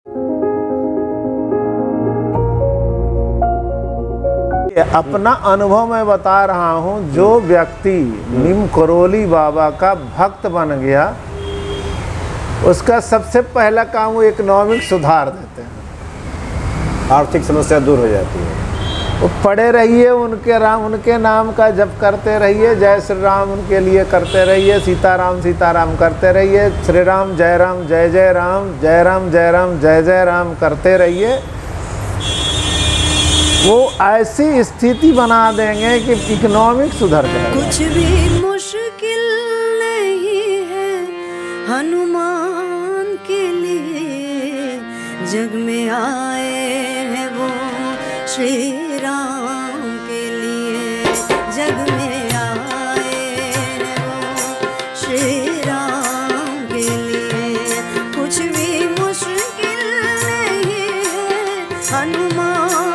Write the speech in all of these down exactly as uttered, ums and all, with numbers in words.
अपना अनुभव मैं बता रहा हूँ। जो व्यक्ति नीम करोली बाबा का भक्त बन गया, उसका सबसे पहला काम वो इकोनॉमिक सुधार देते हैं, आर्थिक समस्या दूर हो जाती है। वो पढ़े रहिए, उनके राम उनके नाम का जप करते रहिए, जय श्री राम उनके लिए करते रहिए, सीताराम सीताराम करते रहिए, श्री राम जय राम जय जय राम, जय राम जय राम जय जय राम करते रहिए। वो ऐसी स्थिति बना देंगे कि इकोनॉमिक सुधर जाएगा। कुछ भी मुश्किल नहीं है हनुमान के लिए, जग में आए हैं वो श्री राम के लिए, जग में आए हैं वो श्री राम के लिए। कुछ भी मुश्किल नहीं है हनुमान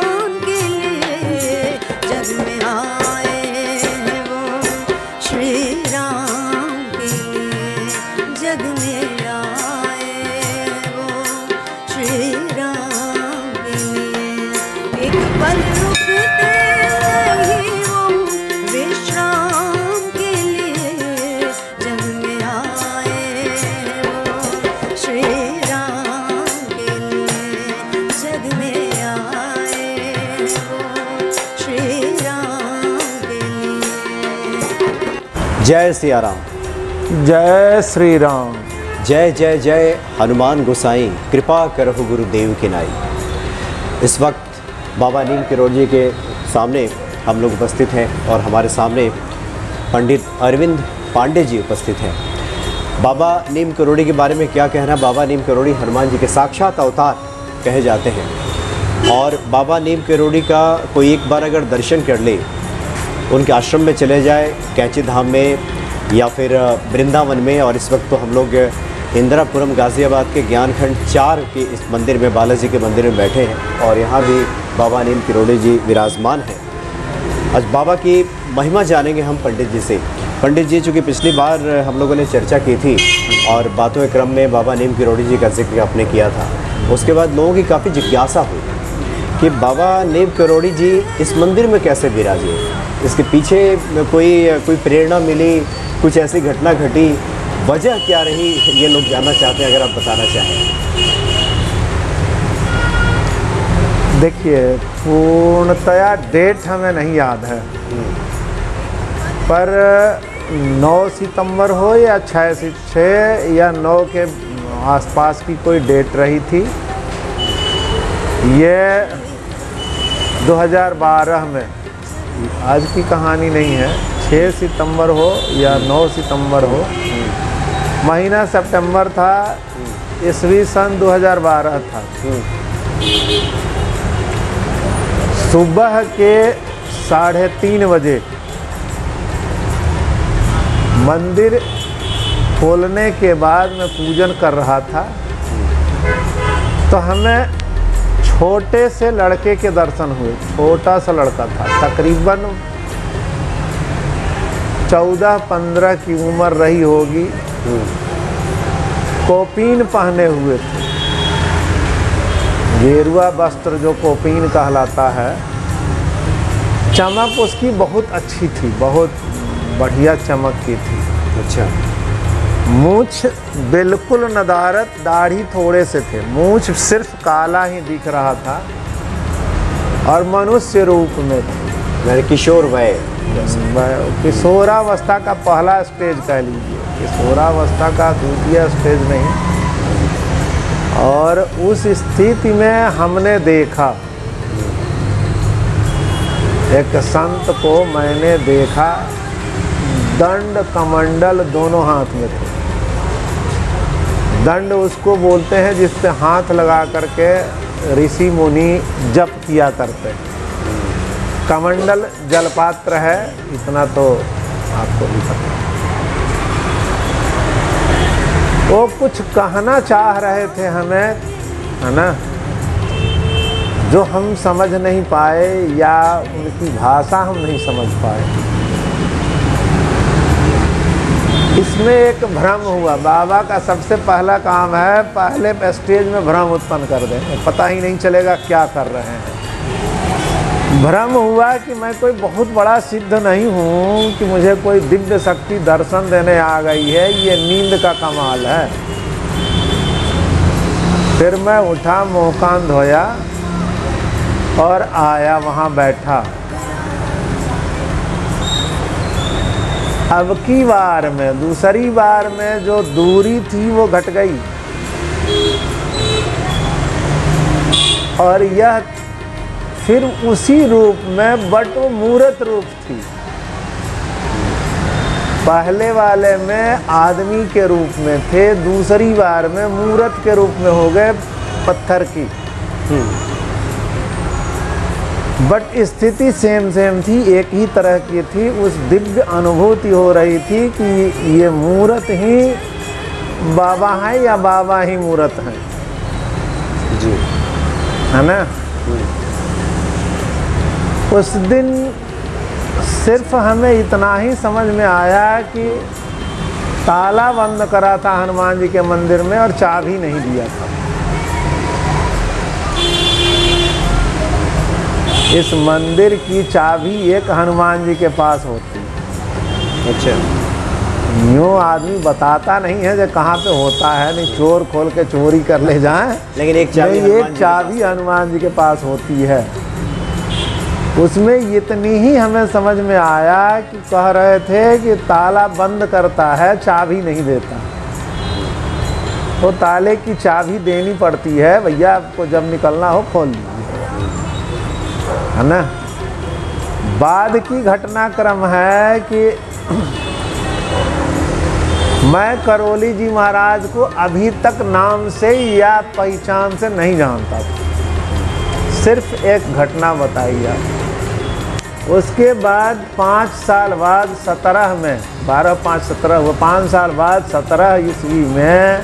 जय सिया राम, जय श्री राम। जय जय जय हनुमान गोसाई, कृपा करहु गुरुदेव के नाई। इस वक्त बाबा नीम करोली जी के सामने हम लोग उपस्थित हैं और हमारे सामने पंडित अरविंद पांडे जी उपस्थित हैं। बाबा नीम करोली के बारे में क्या कहना। बाबा नीम करोली हनुमान जी के साक्षात अवतार कहे जाते हैं और बाबा नीम करोली का कोई एक बार अगर दर्शन कर ले, उनके आश्रम में चले जाए, कैंची धाम में या फिर वृंदावन में, और इस वक्त तो हम लोग इंदिरापुरम गाज़ियाबाद के ज्ञानखंड चार के इस मंदिर में, बालाजी के मंदिर में बैठे हैं और यहाँ भी बाबा नीम करोली जी विराजमान हैं। आज बाबा की महिमा जानेंगे हम पंडित जी से। पंडित जी, चूँकि पिछली बार हम लोगों ने चर्चा की थी और बातों के क्रम में बाबा नीम करोली जी का जिक्र आपने किया था, उसके बाद लोगों की काफ़ी जिज्ञासा हुई कि बाबा नीम करोली जी इस मंदिर में कैसे विराजे, इसके पीछे कोई कोई प्रेरणा मिली, कुछ ऐसी घटना घटी, वजह क्या रही, ये लोग जानना चाहते हैं, अगर आप बताना चाहें। देखिए, पूर्णतया डेट हमें नहीं याद है, पर नौ सितंबर हो या छः से छः या नौ के आसपास की कोई डेट रही थी। ये दो हज़ार बारह में, आज की कहानी नहीं है, छः सितंबर हो या नौ सितंबर हो, महीना सितंबर था, ईस्वी सन दो हज़ार बारह था। सुबह के साढ़े तीन बजे मंदिर खोलने के बाद मैं पूजन कर रहा था, तो हमें छोटे से लड़के के दर्शन हुए। छोटा सा लड़का था, तकरीबन चौदह पंद्रह की उम्र रही होगी, कोपीन पहने हुए थे, गेरुआ वस्त्र जो कोपीन कहलाता है। चमक उसकी बहुत अच्छी थी, बहुत बढ़िया चमक की थी। अच्छा। मूछ बिल्कुल नदारत, दाढ़ी थोड़े से थे, मूछ सिर्फ काला ही दिख रहा था और मनुष्य रूप में थे। किशोर वय, किशोरावस्था का पहला स्टेज कह लीजिए, किशोरावस्था का द्वितीय स्टेज नहीं। और उस स्थिति में हमने देखा, एक संत को मैंने देखा, दंड कमंडल दोनों हाथ में थे। दंड उसको बोलते हैं जिस पे हाथ लगा करके ऋषि मुनि जप किया करते हैं। कमंडल जलपात्र है, इतना तो आपको भी पता है। वो कुछ कहना चाह रहे थे हमें, है ना, जो हम समझ नहीं पाए या उनकी भाषा हम नहीं समझ पाए। इसमें एक भ्रम हुआ। बाबा का सबसे पहला काम है पहले स्टेज में भ्रम उत्पन्न कर दें, पता ही नहीं चलेगा क्या कर रहे हैं। भ्रम हुआ कि मैं कोई बहुत बड़ा सिद्ध नहीं हूँ कि मुझे कोई दिव्य शक्ति दर्शन देने आ गई है, ये नींद का कमाल है। फिर मैं उठा, मुँह कान धोया और आया, वहाँ बैठा। अब की बार में, दूसरी बार में जो दूरी थी वो घट गई और यह फिर उसी रूप में, बट वो मूर्त रूप थी। पहले वाले में आदमी के रूप में थे, दूसरी बार में मूर्त के रूप में हो गए, पत्थर की। बट स्थिति सेम सेम थी, एक ही तरह की थी। उस दिव्य अनुभूति हो रही थी कि ये मूर्त ही बाबा है या बाबा ही मूर्त है जी, है ना। उस दिन सिर्फ हमें इतना ही समझ में आया कि ताला बंद करा था हनुमान जी के मंदिर में और चाबी नहीं दिया था। इस मंदिर की चाबी एक हनुमान जी के पास होती है। अच्छा, यूँ आदमी बताता नहीं है कि कहाँ पे होता है, नहीं चोर खोल के चोरी कर ले जाएं, लेकिन एक चाबी नहीं, एक चाबी हनुमान जी के पास होती है। उसमें इतनी ही हमें समझ में आया कि कह रहे थे कि ताला बंद करता है, चाबी नहीं देता। तो ताले की चाबी देनी पड़ती है, भैया आपको जब निकलना हो खोल लीजिए, है ना। बाद की घटनाक्रम है कि मैं करौली जी महाराज को अभी तक नाम से या पहचान से नहीं जानता था। सिर्फ एक घटना बताई आप। उसके बाद पाँच साल बाद सत्रह में, बारह पाँच सत्रह हुआ, पाँच साल बाद सत्रह ईस्वी में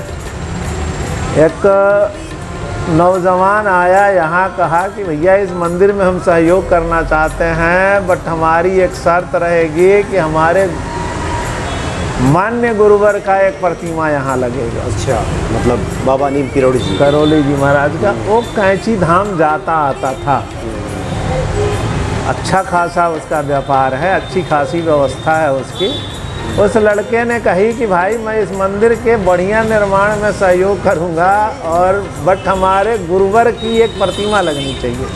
एक नौजवान आया यहाँ, कहा कि भैया इस मंदिर में हम सहयोग करना चाहते हैं, बट हमारी एक शर्त रहेगी कि हमारे मान्य गुरुवर का एक प्रतिमा यहाँ लगेगा। अच्छा, मतलब बाबा नीम किरोड़ी जी, करौली जी महाराज का। वो कैंची धाम जाता आता था, अच्छा खासा उसका व्यापार है, अच्छी खासी व्यवस्था है उसकी। उस लड़के ने कही कि भाई मैं इस मंदिर के बढ़िया निर्माण में सहयोग करूंगा, और बट हमारे गुरुवर की एक प्रतिमा लगनी चाहिए।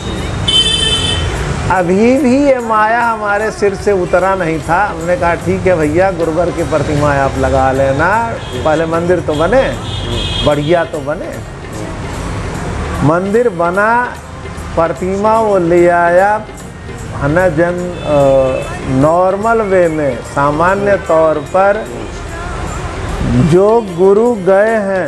अभी भी ये माया हमारे सिर से उतरा नहीं था। हमने कहा ठीक है भैया, गुरुवर की प्रतिमा आप लगा लेना, पहले मंदिर तो बने, बढ़िया तो बने। मंदिर बना, प्रतिमा वो ले आया, है ना। जन नॉर्मल वे में, सामान्य तौर पर जो गुरु गए हैं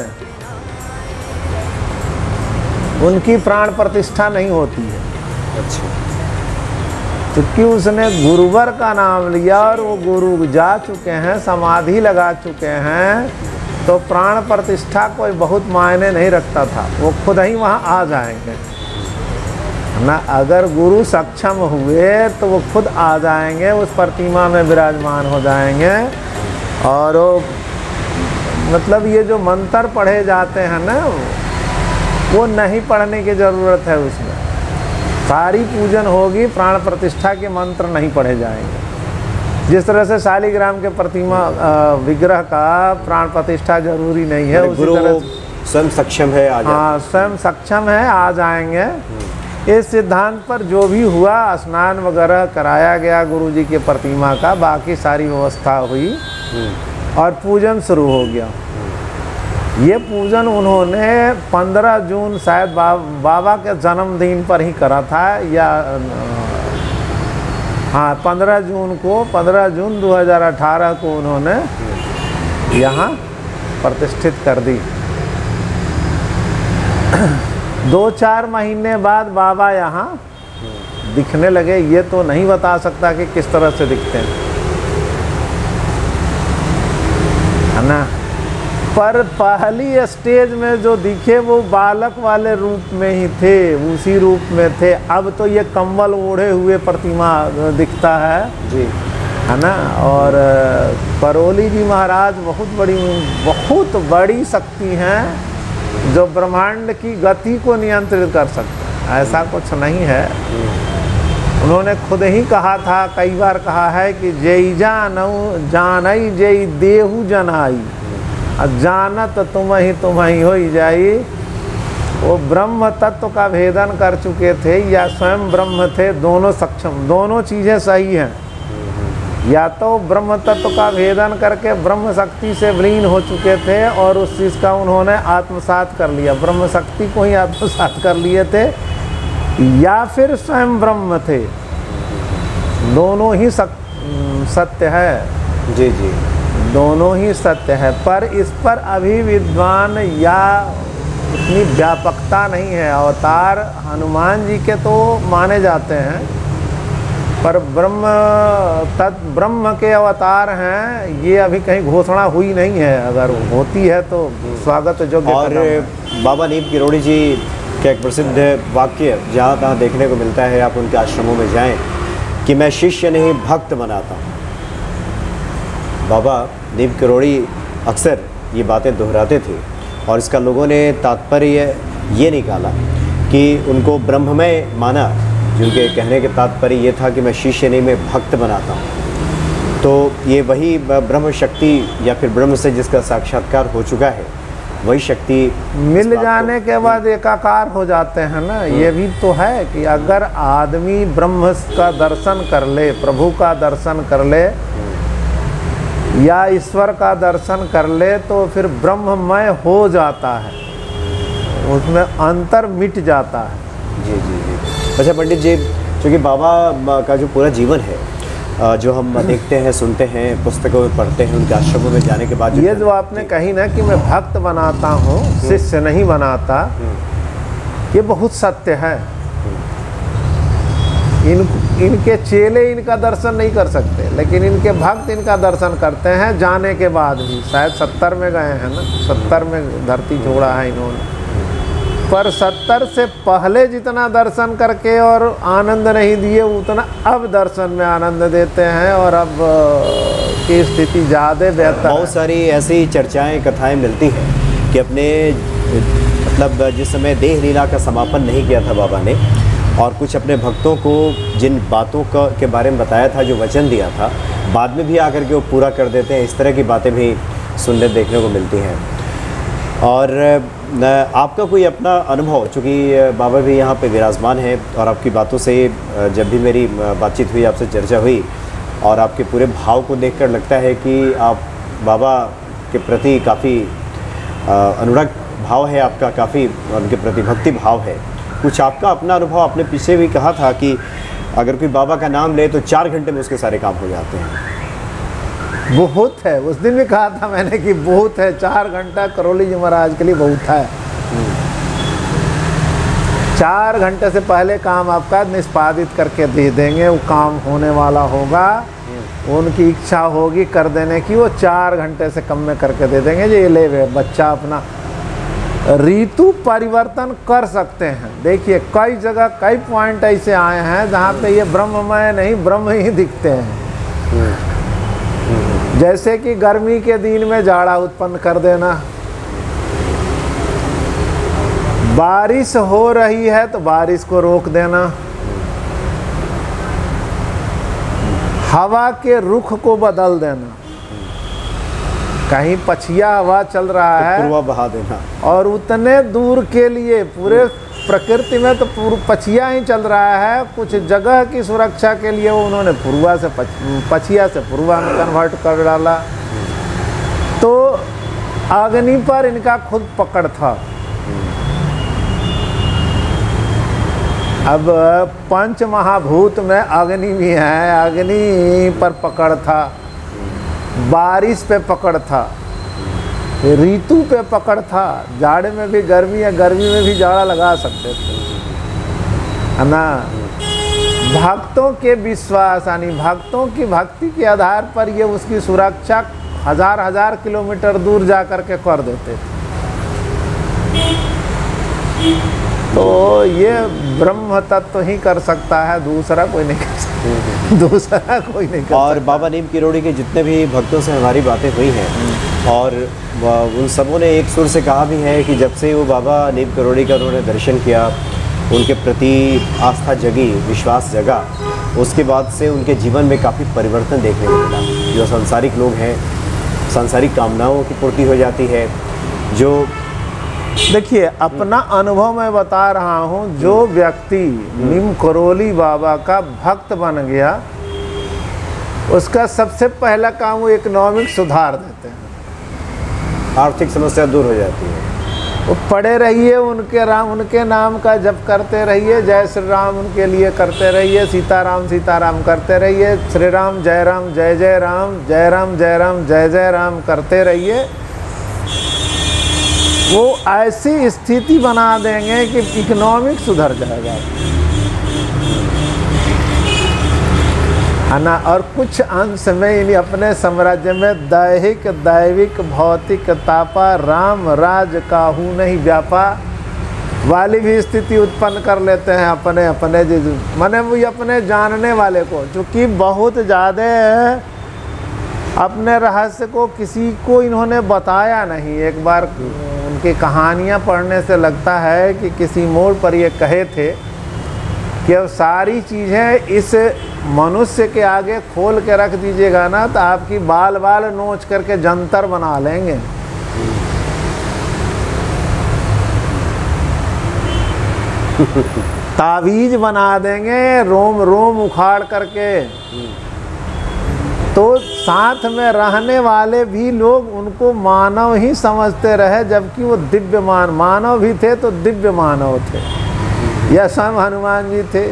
उनकी प्राण प्रतिष्ठा नहीं होती है। अच्छा, क्योंकि उसने गुरुवर का नाम लिया और वो गुरु जा चुके हैं, समाधि लगा चुके हैं, तो प्राण प्रतिष्ठा कोई बहुत मायने नहीं रखता था, वो खुद ही वहाँ आ जाएंगे ना। अगर गुरु सक्षम हुए तो वो खुद आ जाएंगे, उस प्रतिमा में विराजमान हो जाएंगे। और वो मतलब ये जो मंत्र पढ़े जाते हैं ना, वो नहीं पढ़ने की ज़रूरत है। उसमें सारी पूजन होगी, प्राण प्रतिष्ठा के मंत्र नहीं पढ़े जाएंगे। जिस तरह से शालिग्राम के प्रतिमा विग्रह का प्राण प्रतिष्ठा जरूरी नहीं है, उसी तरह स्वयं सक्षम है, आ जाए। हाँ, स्वयं सक्षम है, आ जाएंगे। इस सिद्धांत पर जो भी हुआ, स्नान वगैरह कराया गया गुरु जी की प्रतिमा का, बाकी सारी व्यवस्था हुई और पूजन शुरू हो गया। ये पूजन उन्होंने पंद्रह जून शायद बा, बाबा के जन्मदिन पर ही करा था, या हाँ पंद्रह जून को, पंद्रह जून दो हज़ार अठारह को उन्होंने यहाँ प्रतिष्ठित कर दी। दो चार महीने बाद बाबा यहाँ दिखने लगे। ये तो नहीं बता सकता कि किस तरह से दिखते हैं, है ना। पर पहली स्टेज में जो दिखे वो बालक वाले रूप में ही थे, उसी रूप में थे। अब तो ये कंबल ओढ़े हुए प्रतिमा दिखता है जी, है ना। और करोली जी महाराज बहुत बड़ी बहुत बड़ी शक्ति हैं जो ब्रह्मांड की गति को नियंत्रित कर सकते हैं, ऐसा कुछ नहीं है। उन्होंने खुद ही कहा था, कई बार कहा है कि जय जानऊ जानई जय देहु जनाई, जानत तुम ही तुम ही हो जाई। वो ब्रह्म तत्व का भेदन कर चुके थे या स्वयं ब्रह्म थे, दोनों सक्षम, दोनों चीज़ें सही हैं। या तो ब्रह्म तत्व का भेदन करके ब्रह्म शक्ति से विलीन हो चुके थे और उस चीज़ का उन्होंने आत्मसात कर लिया, ब्रह्म शक्ति को ही आत्मसात कर लिए थे, या फिर स्वयं ब्रह्म थे। दोनों ही सत्य है। जी जी, दोनों ही सत्य है, पर इस पर अभी विद्वान या उतनी व्यापकता नहीं है। अवतार हनुमान जी के तो माने जाते हैं, पर ब्रह्म तत् ब्रह्म के अवतार हैं ये अभी कहीं घोषणा हुई नहीं है। अगर होती है तो स्वागत योग्य। और बाबा नीम किरोड़ी जी का एक प्रसिद्ध वाक्य जहाँ तहाँ देखने को मिलता है, आप उनके आश्रमों में जाएं, कि मैं शिष्य नहीं भक्त बनाता हूँ। बाबा नीम किरोड़ी अक्सर ये बातें दोहराते थे और इसका लोगों ने तात्पर्य ये निकाला कि उनको ब्रह्ममय माना, जिनके कहने के तात्पर्य ये था कि मैं शिष्य नहीं मैं भक्त बनाता हूँ। तो ये वही ब्रह्म शक्ति या फिर ब्रह्म से जिसका साक्षात्कार हो चुका है, वही शक्ति मिल जाने के बाद एकाकार हो जाते हैं ना। ये भी तो है कि अगर आदमी ब्रह्म का दर्शन कर ले, प्रभु का दर्शन कर ले या ईश्वर का दर्शन कर ले, तो फिर ब्रह्ममय हो जाता है, उसमें अंतर मिट जाता है। जी जी जी। अच्छा पंडित जी, क्योंकि बाबा का जो पूरा जीवन है, जो हम देखते हैं, सुनते हैं, पुस्तकों में पढ़ते हैं, उनके आश्रमों में जाने के बाद, ये जो आपने कही ना कि मैं भक्त बनाता हूँ, शिष्य नहीं बनाता, ये बहुत सत्य है। इन इनके चेले इनका दर्शन नहीं कर सकते, लेकिन इनके भक्त इनका दर्शन करते हैं जाने के बाद भी। शायद सत्तर में गए हैं ना, सत्तर में धरती छोड़ा है इन्होंने, पर सत्तर से पहले जितना दर्शन करके और आनंद नहीं दिए, उतना अब दर्शन में आनंद देते हैं और अब की स्थिति ज़्यादा बेहतर। बहुत सारी ऐसी चर्चाएं, कथाएं मिलती हैं कि अपने मतलब जिस समय देह लीला का समापन नहीं किया था बाबा ने, और कुछ अपने भक्तों को जिन बातों का के बारे में बताया था, जो वचन दिया था, बाद में भी आकर के वो पूरा कर देते हैं। इस तरह की बातें भी सुनने देखने को मिलती हैं। और आपका कोई अपना अनुभव, चूँकि बाबा भी यहाँ पे विराजमान है और आपकी बातों से जब भी मेरी बातचीत हुई, आपसे चर्चा हुई, और आपके पूरे भाव को देखकर लगता है कि आप बाबा के प्रति काफ़ी अनुरक्त भाव है आपका, काफ़ी उनके प्रति भक्ति भाव है। कुछ आपका अपना अनुभव, आपने पीछे भी कहा था कि अगर कोई बाबा का नाम ले तो चार घंटे में उसके सारे काम हो जाते हैं। बहुत है, उस दिन भी कहा था मैंने कि बहुत है, चार घंटा करोली जी महाराज के लिए बहुत है। चार घंटे से पहले काम आपका निष्पादित करके दे देंगे, वो काम होने वाला होगा, उनकी इच्छा होगी कर देने की, वो चार घंटे से कम में करके दे देंगे। ये ले वे बच्चा अपना ऋतु परिवर्तन कर सकते हैं। देखिए कई जगह कई पॉइंट ऐसे आए हैं जहाँ पे ये ब्रह्ममय नहीं ब्रह्म ही दिखते हैं। जैसे कि गर्मी के दिन में जाड़ा उत्पन्न कर देना, बारिश हो रही है तो बारिश को रोक देना, हवा के रुख को बदल देना, कहीं पछिया हवा चल रहा है पूर्वा बहा देना, और उतने दूर के लिए पूरे प्रकृति में तो पूर्व पछिया ही चल रहा है, कुछ जगह की सुरक्षा के लिए वो उन्होंने पूर्वा से पछ, पछिया से पूर्वा में कन्वर्ट कर डाला। तो अग्नि पर इनका खुद पकड़ था। अब पंच महाभूत में अग्नि भी है, अग्नि पर पकड़ था, बारिश पे पकड़ था, ऋतु पे पकड़ था, जाड़े में भी गर्मी है, गर्मी में भी जाड़ा लगा सकते थे, है ना। भक्तों के विश्वास यानी भक्तों की भक्ति के आधार पर ये उसकी सुरक्षा हजार हजार किलोमीटर दूर जा कर के कर देते थे। तो ये ब्रह्म तत्व ही कर सकता है, दूसरा कोई नहीं कर सकता। दूसरा कोई नहीं कर और सकता। बाबा नीम किरोड़ी के जितने भी भक्तों से हमारी बातें हुई हैं और वह- उन सबों ने एक सुर से कहा भी है कि जब से वो बाबा नीम किरोड़ी का उन्होंने दर्शन किया, उनके प्रति आस्था जगी, विश्वास जगा, उसके बाद से उनके जीवन में काफ़ी परिवर्तन देखने को मिला। जो सांसारिक लोग हैं, सांसारिक कामनाओं की पूर्ति हो जाती है। जो देखिए, अपना अनुभव मैं बता रहा हूँ। जो व्यक्ति नीम करोली बाबा का भक्त बन गया, उसका सबसे पहला काम वो इकोनॉमिक सुधार देते हैं। आर्थिक समस्या दूर हो जाती है। वो पढ़े रहिए, उनके राम उनके नाम का जप करते रहिए, जय श्री राम उनके लिए करते रहिए, सीताराम सीताराम करते रहिए, श्री राम जय राम जय जय राम, जय राम जय राम जय जय राम करते रहिए। वो ऐसी स्थिति बना देंगे कि इकोनॉमिक सुधर जाएगा, है ना। और कुछ अंश में इन्हीं अपने साम्राज्य में दैहिक दैविक भौतिक तापा, राम राज काहू नहीं व्यापा वाली भी स्थिति उत्पन्न कर लेते हैं अपने अपने माने वो अपने जानने वाले को, चूँकि बहुत ज़्यादा अपने रहस्य को किसी को इन्होंने बताया नहीं। एक बार उनकी कहानियाँ पढ़ने से लगता है कि किसी मोड़ पर ये कहे थे कि अब सारी चीज़ें इस मनुष्य के आगे खोल के रख दीजिएगा ना, तो आपकी बाल बाल नोच करके जंतर बना लेंगे। तावीज बना देंगे, रोम रोम उखाड़ करके। तो साथ में रहने वाले भी लोग उनको मानव ही समझते रहे, जबकि वो दिव्य मान मानव भी थे तो दिव्य मानव थे। यह स्वयं हनुमान जी थे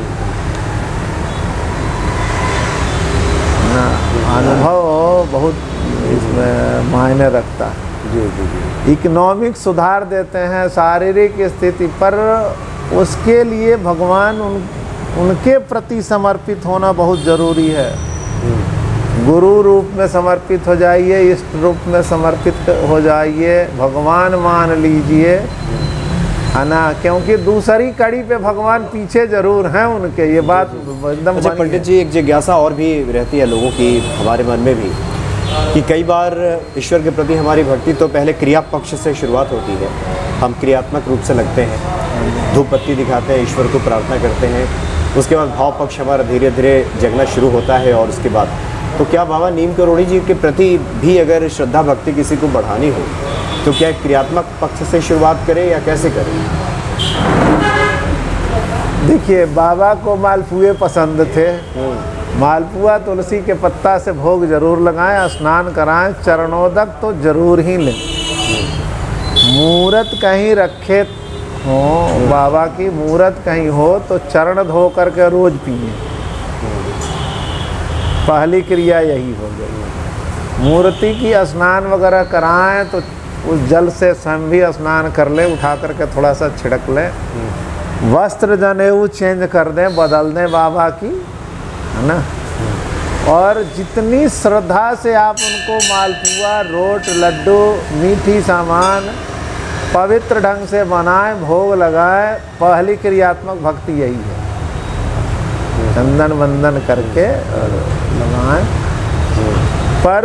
ना। अनुभव बहुत इसमें मायने रखता है। जी जी जी। इकोनॉमिक सुधार देते हैं, शारीरिक स्थिति पर उसके लिए भगवान उन उनके प्रति समर्पित होना बहुत ज़रूरी है। गुरु रूप में समर्पित हो जाइए, इष्ट रूप में समर्पित हो जाइए, भगवान मान लीजिए, है ना। क्योंकि दूसरी कड़ी पे भगवान पीछे जरूर हैं उनके, ये बात एकदम अच्छा बनी पंडित है। जी, एक जिज्ञासा और भी रहती है लोगों की, हमारे मन में भी, कि कई बार ईश्वर के प्रति हमारी भक्ति तो पहले क्रिया पक्ष से शुरुआत होती है। हम क्रियात्मक रूप से लगते हैं, धूप बत्ती दिखाते हैं, ईश्वर को प्रार्थना करते हैं, उसके बाद भाव पक्ष हमारा धीरे धीरे जगना शुरू होता है। और उसके बाद तो क्या बाबा नीम किरोड़ी जी के प्रति भी अगर श्रद्धा भक्ति किसी को बढ़ानी हो तो क्या क्रियात्मक पक्ष से शुरुआत करें या कैसे करें? देखिए, बाबा को मालपुए पसंद थे। मालपुआ तुलसी के पत्ता से भोग जरूर लगाएं, स्नान कराएं, चरणोदक तो जरूर ही लें। मूर्त कहीं रखे हो, बाबा की मूर्त कहीं हो तो चरण धो करके रोज पिए। पहली क्रिया यही हो गई। मूर्ति की स्नान वगैरह कराएं तो उस जल से स्वयं भी स्नान कर लें, उठा करके थोड़ा सा छिड़क लें। वस्त्र जनेऊ चेंज कर दें, बदल दें बाबा की, है ना। और जितनी श्रद्धा से आप उनको मालपुआ, रोट, लड्डू, मीठी सामान पवित्र ढंग से बनाएं, भोग लगाएं, पहली क्रियात्मक भक्ति यही है। चंदन वंदन करके और लगाएं। पर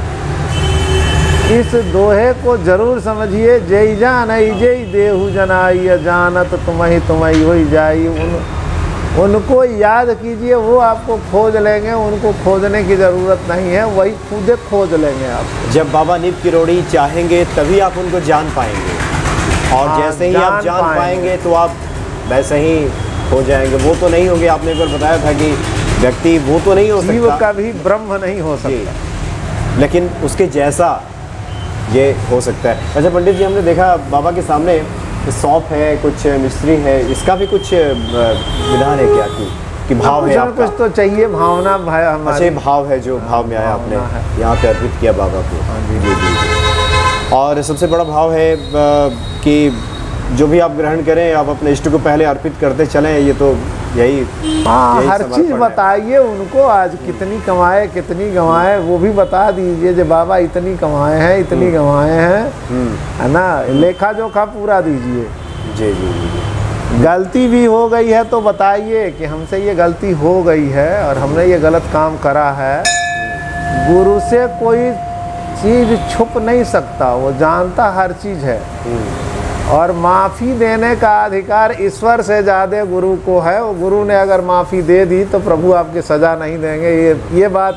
इस दोहे को जरूर समझिए, जय जान जय देहु जनाई, जानत तुम्हें तुम्हें हो जाई। उन उनको याद कीजिए, वो आपको खोज लेंगे, उनको खोजने की ज़रूरत नहीं है, वही खुद खोज लेंगे आप। जब बाबा नीम किरोड़ी चाहेंगे तभी आप उनको जान पाएंगे, और हाँ, जैसे ही आप जान जान पाएंगे। पाएंगे तो आप वैसे ही हो जाएंगे। वो तो नहीं होंगे, आपने एक बार बताया था कि व्यक्ति वो तो नहीं हो जीव सकता, कभी ब्रह्म नहीं हो जी, सकता, लेकिन उसके जैसा ये हो सकता है। अच्छा पंडित जी, हमने देखा बाबा के सामने सौंफ है, कुछ मिश्री है, इसका भी कुछ विधान है क्या कि, कि भाव है कुछ न आपका? कुछ तो चाहिए, भावना भाई अच्छा, हमारी। ये भाव है जो भाव में आया, आपने भावना है। यहाँ पे अर्पित किया बाबा को। हाँ जी। जी जी जी। और सबसे बड़ा भाव है अ, कि जो भी आप ग्रहण करें, आप अपने इष्ट को पहले अर्पित करते चलें। ये तो यही हाँ, यही हर समर्पण चीज़ है। बताइए उनको, आज कितनी कमाए कितनी गंवाए वो भी बता दीजिए। जो बाबा इतनी कमाए हैं, इतनी गंवाए हैं, हम्म, है ना। लेखा जोखा पूरा दीजिए। जी जी जी जी। गलती भी हो गई है तो बताइए कि हमसे ये गलती हो गई है और हमने ये गलत काम करा है। गुरु से कोई चीज़ छुप नहीं सकता, वो जानता हर चीज़ है। और माफ़ी देने का अधिकार ईश्वर से ज़्यादा गुरु को है। वो गुरु ने अगर माफ़ी दे दी तो प्रभु आपकी सज़ा नहीं देंगे। ये ये बात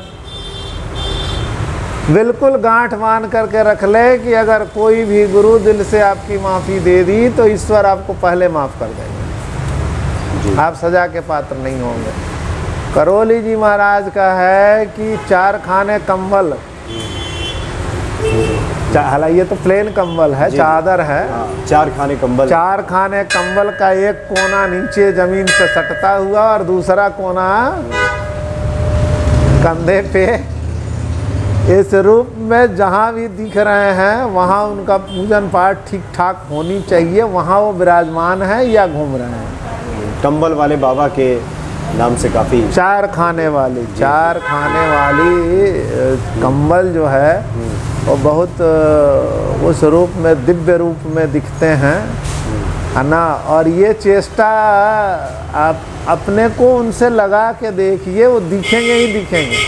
बिल्कुल गांठ मान करके रख ले कि अगर कोई भी गुरु दिल से आपकी माफ़ी दे दी तो ईश्वर आपको पहले माफ़ कर देंगे, आप सज़ा के पात्र नहीं होंगे। करौली जी महाराज का है कि चार खाने कंबल, हालांकि ये तो प्लेन कंबल है, चादर है, चार खाने कंबल, चार खाने कंबल का एक कोना नीचे जमीन से सटता हुआ और दूसरा कोना कंधे पे, इस रूप में जहाँ भी दिख रहे हैं वहाँ उनका पूजन पाठ ठीक ठाक होनी चाहिए। वहाँ वो विराजमान है या घूम रहे हैं। कंबल वाले बाबा के नाम से काफ़ी, चार खाने वाली, चार खाने वाली कंबल जो है वो बहुत उस रूप में, दिव्य रूप में दिखते हैं, है ना। और ये चेष्टा आप अपने को उनसे लगा के देखिए, वो दिखेंगे ही दिखेंगे।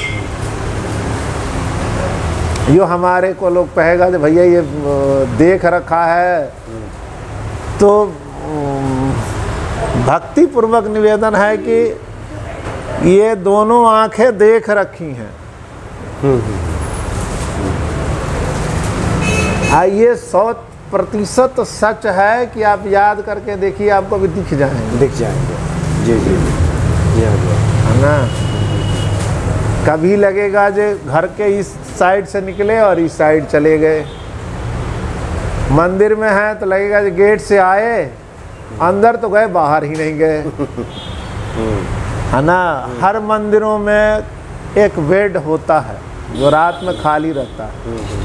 यो हमारे को लोग कहेगा कि भैया ये देख रखा है, तो भक्ति पूर्वक निवेदन है कि ये दोनों आंखें देख रखी हैं। ये सौ प्रतिशत सच है कि आप याद करके देखिए, आपको भी दिख जाएंगे, दिख जाएंगे। जी जी जी, है ना। कभी लगेगा जो घर के इस साइड से निकले और इस साइड चले गए। मंदिर में है तो लगेगा जो गेट से आए, अंदर तो गए, बाहर ही नहीं गए, है ना। हर मंदिरों में एक बेड होता है जो रात में खाली रहता है।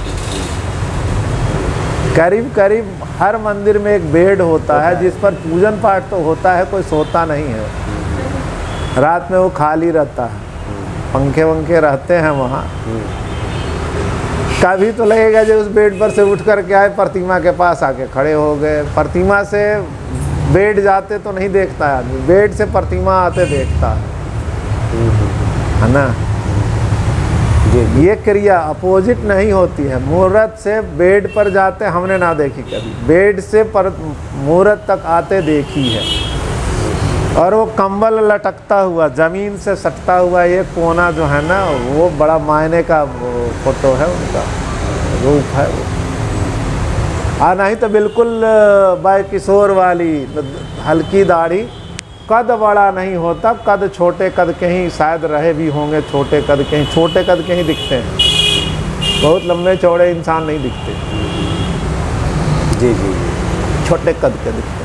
करीब करीब हर मंदिर में एक बेड होता है जिस पर पूजन पाठ तो होता है, कोई सोता नहीं है, रात में वो खाली रहता है, पंखे वंखे रहते हैं वहाँ। कभी तो लगेगा जो उस बेड पर से उठ कर के आए, प्रतिमा के पास आके खड़े हो गए। प्रतिमा से बेड जाते तो नहीं देखता है आदमी, बेड से प्रतिमा आते देखता है, है ना। ये क्रिया अपोजिट नहीं होती है। मुहूर्त से बेड पर जाते हमने ना देखी कभी, बेड से पर मुहूर्त तक आते देखी है। और वो कंबल लटकता हुआ, ज़मीन से सटता हुआ ये कोना जो है ना, वो बड़ा मायने का फोटो है, उनका रूप है वो। आ नहीं तो बिल्कुल बाय किशोर वाली हल्की दाढ़ी, कद बड़ा नहीं होता, कद छोटे कद के ही शायद रहे भी होंगे, छोटे कद के ही, छोटे कद के ही दिखते हैं, बहुत लंबे चौड़े इंसान नहीं दिखते। जी जी, छोटे कद के दिखते हैं।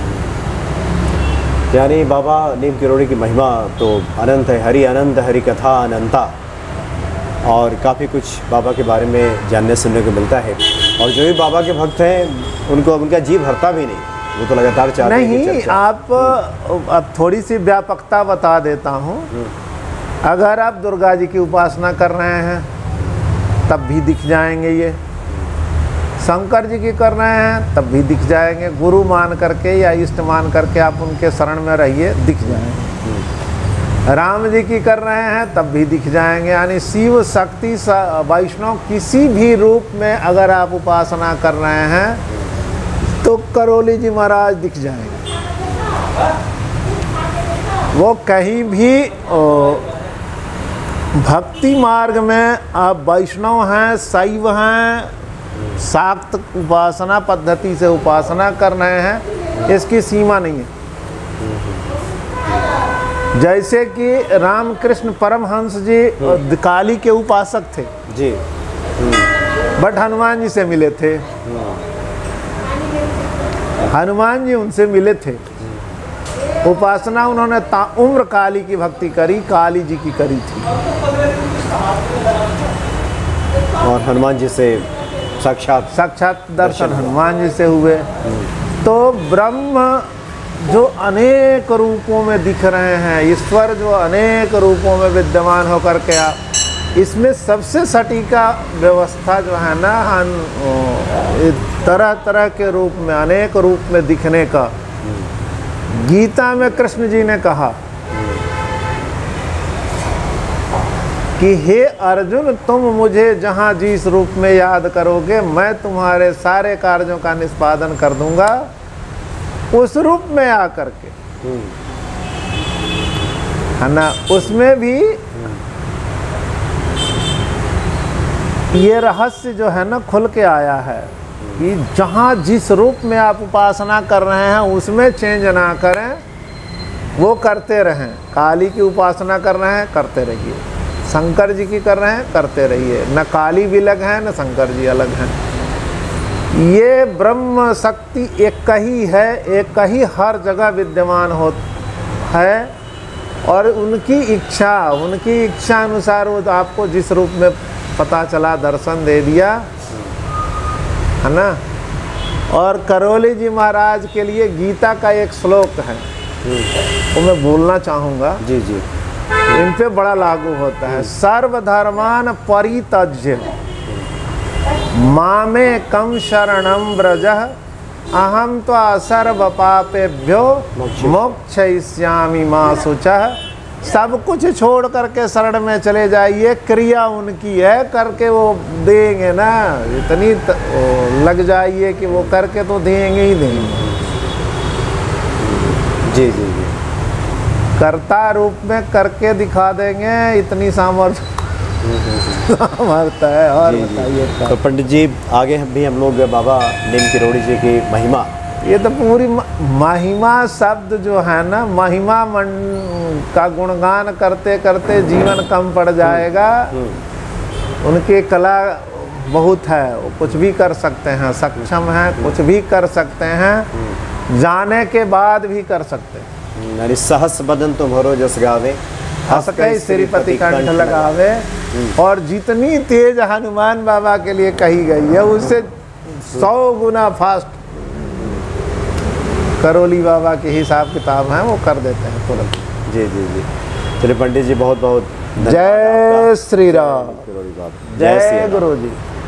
यानी बाबा नीम किरोड़ी की महिमा तो अनंत है, हरि अनंत, हरि कथा अनंता, और काफ़ी कुछ बाबा के बारे में जानने सुनने को मिलता है। और जो भी बाबा के भक्त हैं उनको उनका जीव हरता भी नहीं, वो तो लगातार चाहते हैं कि नहीं। आप अब थोड़ी सी व्यापकता बता देता हूँ। अगर आप दुर्गा जी की उपासना कर रहे हैं तब भी दिख जाएंगे ये, शंकर जी की कर रहे हैं तब भी दिख जाएंगे, गुरु मान करके या इष्ट मान करके आप उनके शरण में रहिए, दिख जाएंगे। राम जी की कर रहे हैं तब भी दिख जाएंगे। यानी शिव शक्ति वैष्णव किसी भी रूप में अगर आप उपासना कर रहे हैं तो करौली जी महाराज दिख जाएंगे। वो कहीं भी भक्ति मार्ग में आप वैष्णव हैं, शैव हैं, शाक्त उपासना पद्धति से उपासना कर रहे हैं, इसकी सीमा नहीं है। जैसे कि रामकृष्ण परमहंस जी काली के उपासक थे जी, बट हनुमान जी से मिले थे, हनुमान जी उनसे मिले थे। उपासना उन्होंने ताउम्र काली की भक्ति करी, काली जी की करी थी, और हनुमान जी से साक्षात साक्षात दर्शन हनुमान जी से हुए। तो ब्रह्म जो अनेक रूपों में दिख रहे हैं, ईश्वर जो अनेक रूपों में विद्यमान होकर के आप, इसमें सबसे सटीका व्यवस्था जो है ना, तरह तरह के रूप में, अनेक रूप में दिखने का, गीता में कृष्ण जी ने कहा कि हे अर्जुन, तुम मुझे जहाँ जिस रूप में याद करोगे मैं तुम्हारे सारे कार्यों का निष्पादन कर दूंगा उस रूप में आकर के, है ना। उसमें भी ये रहस्य जो है ना खुल के आया है कि जहाँ जिस रूप में आप उपासना कर रहे हैं उसमें चेंज ना करें, वो करते रहें। काली की उपासना कर रहे हैं, करते रहिए। शंकर जी की कर रहे हैं, करते रहिए। न काली भी अलग हैं न शंकर जी अलग हैं। ये ब्रह्म शक्ति एक ही है, एक ही हर जगह विद्यमान हो है, और उनकी इच्छा उनकी इच्छा अनुसार वो तो आपको जिस रूप में पता चला दर्शन दे दिया, है ना। और करौली जी महाराज के लिए गीता का एक श्लोक है, वो मैं बोलना चाहूँगा। जी जी। इन पे बड़ा लागू होता है। सर्वधर्मान परित्यज्य मामे कम शरणम व्रजः अहम तो सर्व पापेभ्यो मोक्षयिष्यामि मा शुचः। सब कुछ छोड़ करके शरण में चले जाइए, क्रिया उनकी है, करके वो देंगे ना। इतनी लग जाइए कि वो करके तो देंगे ही देंगे। जी जी जी। कर्ता रूप में करके दिखा देंगे, इतनी सामर्थ्य सामर्थ्य है। और बताइए। तो पंडित जी आगे हम भी हम लोग बाबा नीम किरोड़ी जी की महिमा, ये तो पूरी महिमा शब्द जो है ना, महिमा मन का गुणगान करते करते जीवन कम पड़ जाएगा। उनकी कला बहुत है, वो कुछ भी कर सकते हैं, सक्षम हैं, कुछ भी कर सकते हैं, जाने के बाद भी कर सकते हैं। यानी सहस बदन तो भरो जस गावे, हंस के श्रीपति कंठ लगावे। और जितनी तेज हनुमान बाबा के लिए कही गई है उससे सौ गुना फास्ट करौली बाबा के हिसाब किताब हैं, वो कर देते हैं तुरंत। जी जी जी। चलिए पंडित जी बहुत बहुत जय श्री राम, किरोड़ी बाबा। जय गुरु जी।